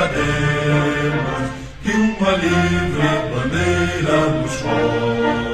cantaremos que uma livre bandeira nos cobre.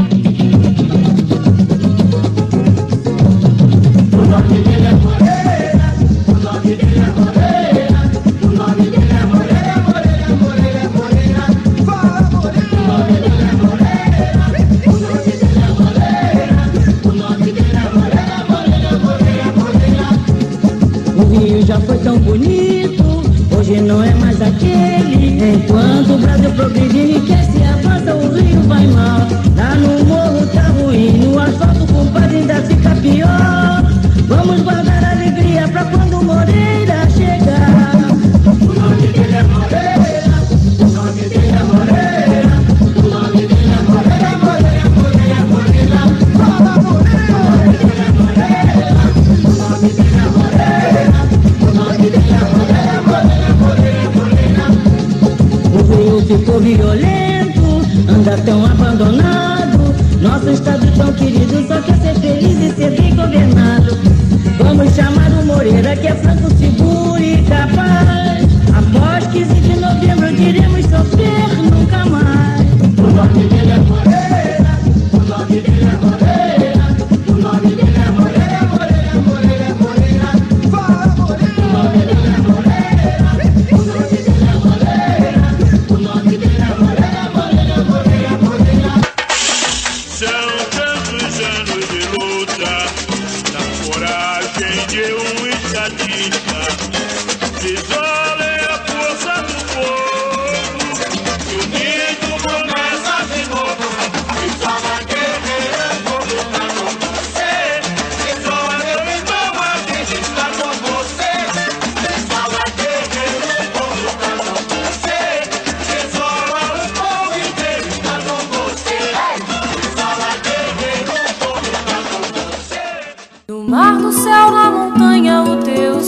O nome dele é Moreira, o nome dele é Moreira, o nome dele é Moreira, Moreira, Moreira, Moreira. Fala Moreira. O nome dele é Moreira, o nome dele é Moreira, o nome dele é Moreira, Moreira, Moreira, Moreira. O Rio já foi tão bonito, hoje não é mais aquele. Enquanto o Brasil progride e quer se avança, o Rio vai mal. Lá no morro tá ruim, no asfalto compadre ainda fica pior. Vamos guardar a alegria pra quando Moreira chegar. O nome dele é Moreira, o nome dele é Moreira, o nome dele é Moreira, Moreira, Moreira, Moreira. Fala Moreira. O nome dele é Moreira, o nome dele é Moreira, o nome dele é Moreira, Moreira, Moreira, Moreira. O Rio ficou violento, anda tão abandonado. Nosso estado tão querido só quer ser feliz e ser bem governado. Vamos chamar o Moreira, que é franco, seguro e capaz. Após 15 de novembro diremos sofrer nunca mais. O nome dele é Moreira, o nome dele é Moreira, o nome dele é Moreira, Moreira, Moreira, Moreira. Fala Moreira. O nome dele é Moreira, o nome dele é Moreira, o nome dele é Moreira, Moreira, Moreira, Moreira. São tantos anos de luta, na coragem de um estadista, isolem a força do povo, e unido começa de novo. E só vai guerreira por lutar com você, e só eu estou aqui de estar com você. E só vai guerreira por lutar com você, e só o povo inteiro está com você. E só vai guerreira por lutar com você. No mar, no céu, na montanha, o teu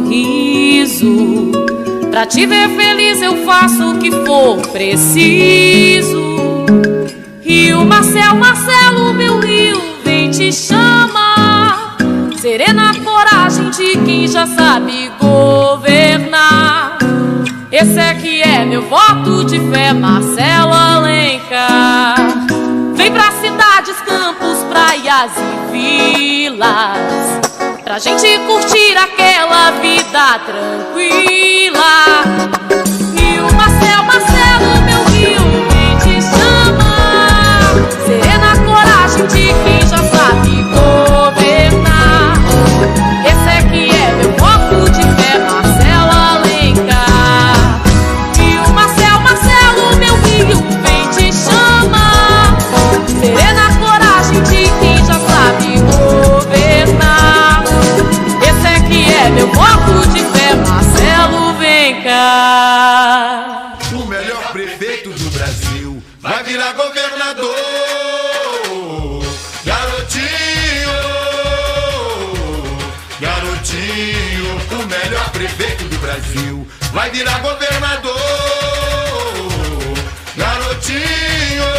sorriso. Pra te ver feliz eu faço o que for preciso. Rio, Marcelo, Marcelo, meu rio, vem te chamar. Serena coragem de quem já sabe governar. Esse é que é meu voto de fé, Marcelo Alencar. Vem pra cidades, campos, praias e vilas, pra gente curtir aquela vida tranquila. Rio, Marcelo, Marcelo, meu rio, vem te chamar. Serena coragem de quem já sabe governar. Esse é que é meu voto de fé, Marcelo Alencar. Rio, Marcelo, Marcelo, meu rio, vem te chamar. Serena coragem de quem já sabe governar. Esse é que é meu voto de fé, Marcelo, vem cá. O melhor prefeito do Brasil vai virar governador. Garotinho, garotinho, o melhor prefeito do Brasil vai virar governador. Garotinho,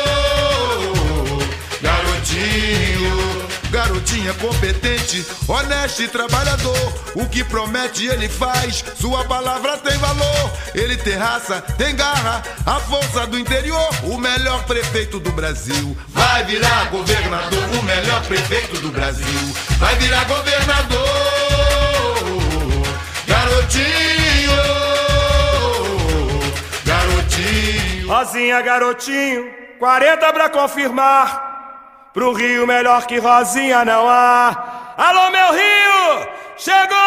garotinho, garotinho é competente, honesto e trabalhador. O que promete ele faz, sua palavra tem valor. Ele tem raça, tem garra, a força do interior. O melhor prefeito do Brasil vai virar governador. O melhor prefeito do Brasil vai virar governador. Garotinho, garotinho. Rosinha, garotinho, 40 pra confirmar. Pro Rio melhor que Rosinha não há. Alô, meu Rio, chegou!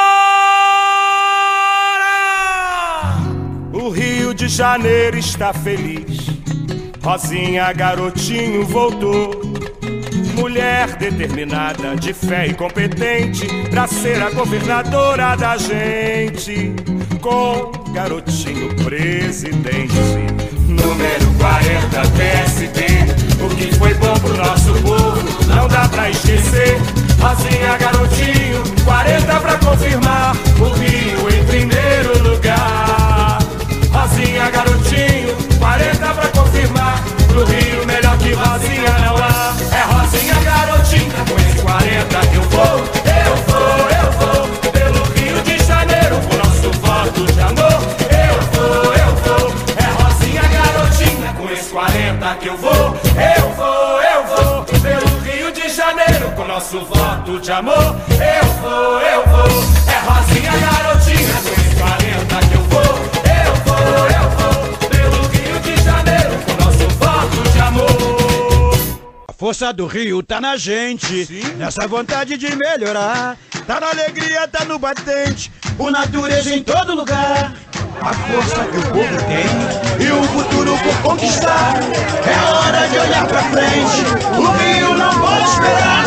O Rio de Janeiro está feliz. Rosinha, garotinho, voltou. Mulher determinada, de fé e competente, pra ser a governadora da gente. Com garotinho presidente. Número 40 PSD. O que foi bom pro nosso povo não dá pra esquecer. Rosinha, garotinho, 40 pra confirmar. O Rio em primeiro lugar. Rosinha, garotinho, 40 pra confirmar. Pro Rio melhor que Rosinha não há. É Rosinha, garotinha, com esse 40 eu vou. Pelo Rio de Janeiro, o nosso voto de amor. força do Rio tá na gente. Sim. Nessa vontade de melhorar. Tá na alegria, tá no batente. Por natureza em todo lugar. A força que o povo tem e o futuro por conquistar. É hora de olhar pra frente. O Rio não pode esperar.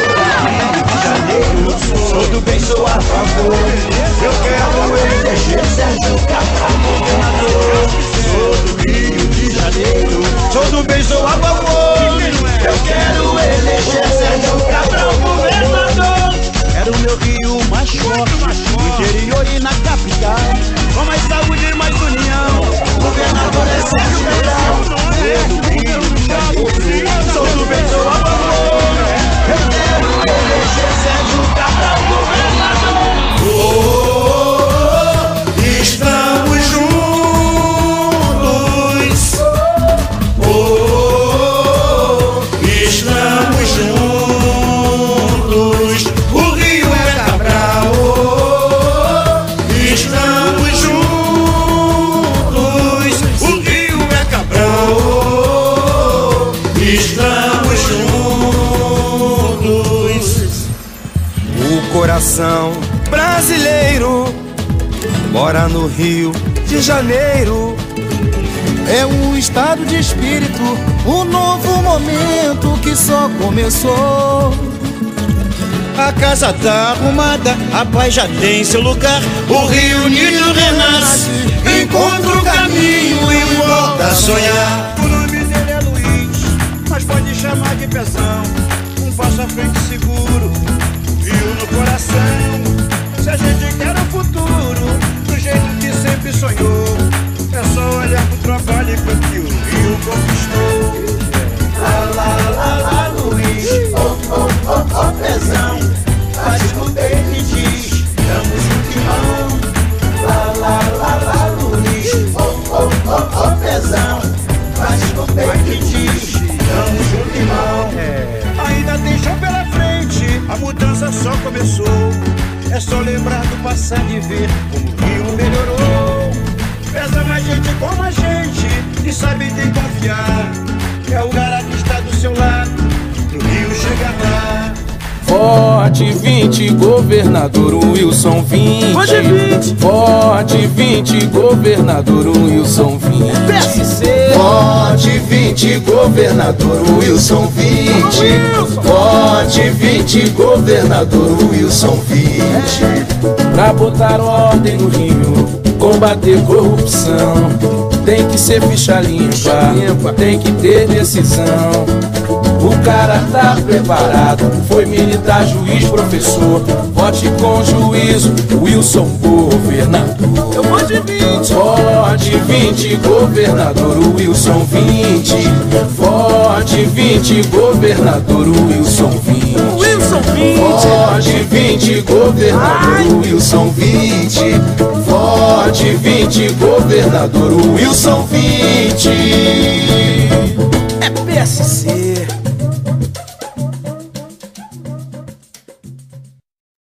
Sou do bem, sou a favor. Eu quero eleger Sérgio Cabral governador. Sou do Rio de Janeiro. Sou do bem, sou a favor. Eu quero eleger Sérgio Cabral governador. Quero o meu Rio mais forte, no interior e na capital. Com mais saúde e mais união. Governador é Sérgio Cabral. Sou do Rio de Janeiro. Sou do bem, sou a favor. Eu quero eleger Sérgio Cabral governador. Estamos juntos. Estamos juntos. O Rio é Cabral. Estamos juntos. O Rio é Cabral. Estamos juntos. O coração brasileiro mora no Rio de Janeiro. É um estado de espírito, um novo momento que só começou. A casa tá arrumada, a paz já tem seu lugar. O Rio Unido renasce, encontra o caminho e volta a sonhar. O nome dele é Luiz, mas pode chamar de Pezão. Um passo à frente seguro, Rio no coração. Se a gente quer o futuro, do jeito que sempre sonhou, é só olhar pro trabalho e pro que o Rio conquistou. Lá, lá, lá, lá, Luiz, Pezão, faz o bem e diz, damos junto de mão. Lá, lá, lá, lá, Luiz, Pezão, faz o bem e diz, damos junto de mão. Ainda tem chão pela frente, a mudança só começou. É só lembrar do passado e ver como o Rio melhorou. Pesa mais gente como a gente e sabe quem confiar. É o cara que está do seu lado, pro Rio chegar lá. Forte 20, governador Wilson 20. Forte 20, governador Wilson 20. Forte 20, governador Wilson 20. Forte 20, governador Wilson 20. Pra botar ordem no Rio, combater corrupção, tem que ser ficha limpa, tem que ter decisão. O cara tá preparado, foi militar, juiz, professor. Vote com juízo, Wilson governador. Eu vou de 20. Vote 20, governador Wilson 20. Vote 20, governador Wilson 20. Wilson 20. Vote 20, governador Wilson 20. Vote 20, governador Wilson 20. É PSC.